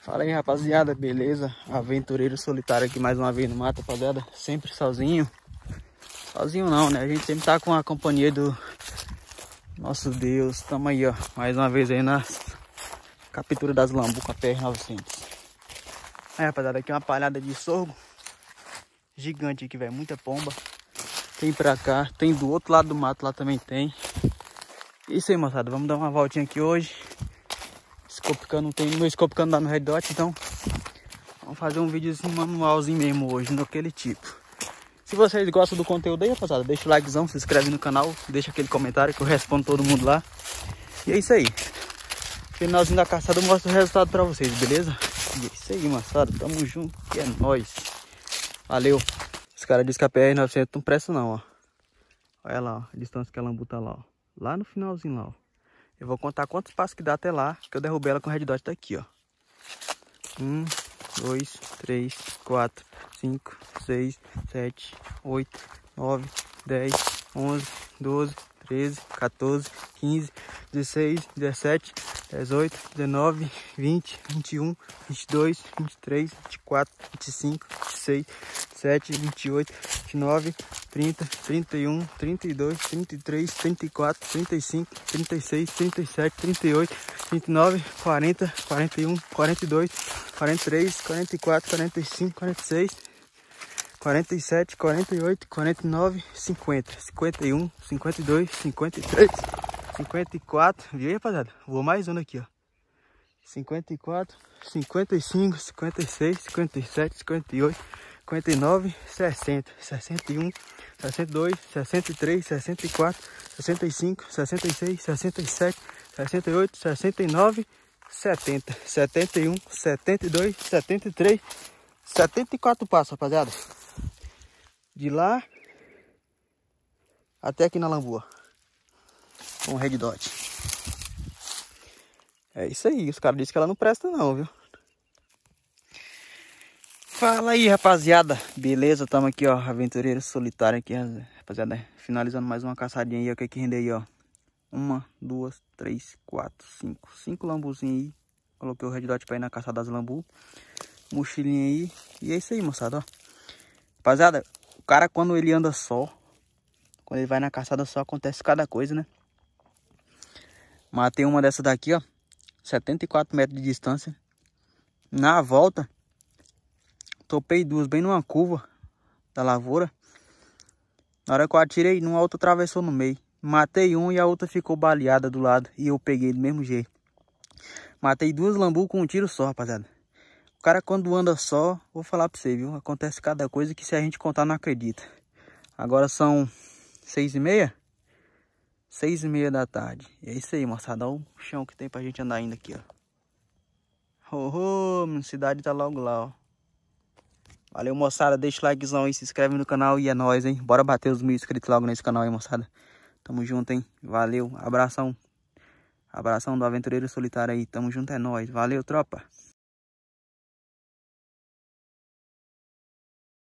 Fala aí, rapaziada, beleza? Aventureiro solitário aqui mais uma vez no mato, rapaziada. Sempre sozinho. Sozinho não, né? A gente sempre tá com a companhia do nosso Deus. Tamo aí, ó. Mais uma vez aí na captura das lambu com a PR-900. Aí, rapaziada, aqui uma palhada de sorgo. Gigante aqui, velho. Muita pomba. Tem pra cá. Tem do outro lado do mato, lá também tem. Isso aí, moçada. Vamos dar uma voltinha aqui hoje. Não tem meu Scopicano lá no Red Dot, então vamos fazer um videozinho manualzinho mesmo hoje, naquele tipo. Se vocês gostam do conteúdo aí, rapaziada, deixa o likezão, se inscreve no canal, deixa aquele comentário que eu respondo todo mundo lá. E é isso aí. Finalzinho da caçada eu mostro o resultado pra vocês, beleza? E é isso aí, moçada, tamo junto, que é nóis. Valeu. Os caras dizem que a PR-900 não presta não, ó. Olha lá, ó, a distância que a lambu tá lá, ó. Lá no finalzinho lá, ó. Eu vou contar quantos passos que dá até lá, que eu derrubei ela com o Red Dot daqui, ó. 1, 2, 3, 4, 5, 6, 7, 8, 9, 10, 11, 12, 13, 14, 15, 16, 17, 18, 19, 20, 21, 22, 23, 24, 25, 26, 27, 28, 29, 30, 31, 32, 33, 34, 35, 36, 37, 38, 39, 40, 41, 42, 43, 44, 45, 46, 47, 48, 49, 50, 51, 52, 53, 54. Viu aí, rapaziada? Vou mais um aqui, ó. 54, 55, 56, 57, 58, 59, 60, 61, 62, 63, 64, 65, 66, 67, 68, 69, 70, 71, 72, 73, 74 passos, rapaziada. De lá até aqui na lambua. Com o Red Dot. É isso aí, os caras dizem que ela não presta não, viu? Fala aí, rapaziada. Beleza, tamo aqui, ó, aventureiro solitário aqui, rapaziada. Finalizando mais uma caçadinha aí, ó, que rende aí, ó. 1, 2, 3, 4, 5. 5 lambuzinhos aí. Coloquei o Red Dot pra ir na caçada das lambu. Mochilinha aí. E é isso aí, moçada, ó. Rapaziada, o cara quando ele anda só, quando ele vai na caçada só, acontece cada coisa, né? Matei uma dessa daqui, ó. 74 metros de distância. Na volta, topei duas bem numa curva da lavoura. Na hora que eu atirei, uma outra atravessou no meio. Matei um e a outra ficou baleada do lado. E eu peguei do mesmo jeito. Matei duas lambu com um tiro só, rapaziada. O cara quando anda só, vou falar pra você, viu? Acontece cada coisa que se a gente contar não acredita. Agora são 6h30? 6h30 da tarde. E é isso aí, moçada. Olha o chão que tem pra gente andar ainda aqui, ó. Minha cidade tá logo lá, ó. Valeu, moçada. Deixa o likezão aí, se inscreve no canal e é nóis, hein. Bora bater os 1000 inscritos logo nesse canal aí, moçada. Tamo junto, hein. Valeu, abração. Abração do aventureiro solitário aí. Tamo junto, é nóis. Valeu, tropa.